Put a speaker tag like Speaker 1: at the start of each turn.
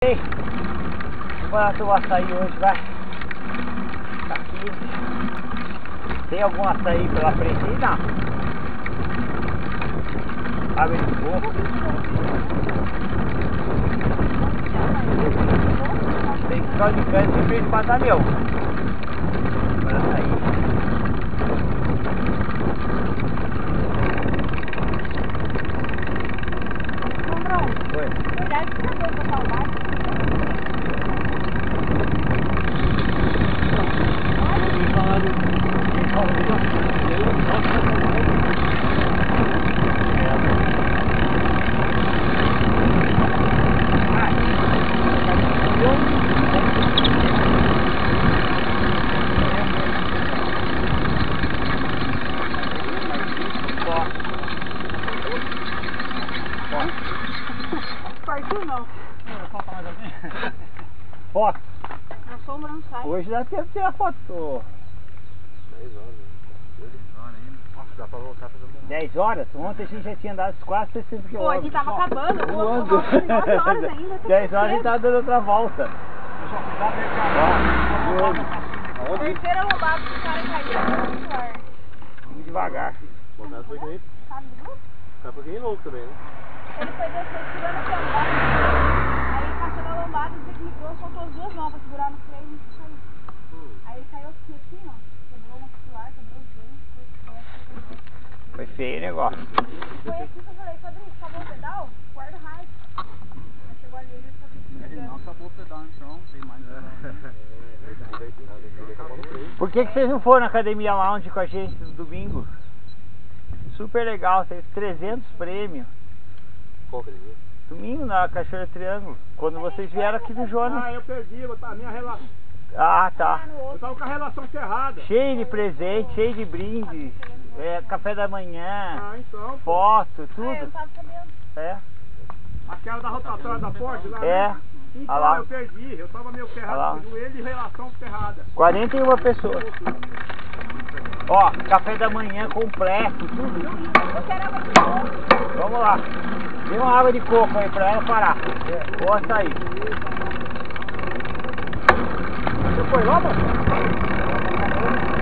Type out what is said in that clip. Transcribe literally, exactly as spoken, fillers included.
Speaker 1: Ei, vou barato o açaí hoje, vai. Tá aqui. Tem algum açaí pela frente aí? Não. Água de coco. Tem que ficar de cana de frente para dar meu. Para sair. Oi.
Speaker 2: Cuidado que você vai pra salvar. Partiu não.
Speaker 1: Foto.
Speaker 2: A sombra não sai.
Speaker 1: Hoje dá tempo de tirar foto.
Speaker 3: dez horas, né? dez horas ainda. Nossa, dá pra voltar pra todo
Speaker 1: dez horas? Ontem a gente já tinha dado quase sessenta
Speaker 2: Pô,
Speaker 1: quilômetros.
Speaker 2: a gente tava acabando. Pô,
Speaker 1: Voando.
Speaker 2: nove horas ainda.
Speaker 1: dez horas a gente tava dando outra volta. Ó,
Speaker 2: Terceira lombada que o cara caiu.
Speaker 1: vamos devagar.
Speaker 3: O cara foi que nem...
Speaker 2: Sabe do grupo?
Speaker 3: O cara foi que nem louco também, né?
Speaker 2: Ele foi descer segurando a lombada. Aí ele passou na lombada, deslizou, soltou as duas mãos pra segurar no freio e saiu.
Speaker 3: Hum.
Speaker 2: Aí ele caiu aqui, assim, ó. Quebrou uma muscular, quebrou os dentes,
Speaker 1: Foi feio o negócio.
Speaker 2: foi aqui que eu falei, Fabrício, acabou o pedal? Guarda o raio. Aí chegou ali, ele ficou aqui.
Speaker 4: Ele não acabou o pedal, então, tem mais.
Speaker 1: Por que, que vocês não foram na Academia Lounge com a gente no domingo? Super legal, teve trezentos prêmios.
Speaker 3: Qual que ele viu?
Speaker 1: Domingo na Cachoeira Triângulo, quando vocês vieram aqui do Jonas.
Speaker 5: Ah, eu perdi, eu tava, minha relação,
Speaker 1: Ah, tá.
Speaker 5: eu tava com a relação ferrada.
Speaker 1: Cheio de presente, cheio de brinde, é, café da manhã,
Speaker 5: Ah, então, pô.
Speaker 1: foto,
Speaker 2: Ah, eu
Speaker 1: tudo.
Speaker 2: não tava sabendo.
Speaker 1: É,
Speaker 5: Aquela da rotatória da Ford lá,
Speaker 1: é.
Speaker 5: né? Então,
Speaker 1: Olha lá.
Speaker 5: eu perdi, eu tava meio
Speaker 1: Olha lá.
Speaker 5: ferrado com o joelho e relação ferrada.
Speaker 1: quarenta e uma pessoas. Ó, café da manhã completo, tudo.
Speaker 2: Eu quero água de coco.
Speaker 1: Vamos lá. Dê uma água de coco aí pra ela parar. Ou açaí.
Speaker 5: Você foi lá, mano?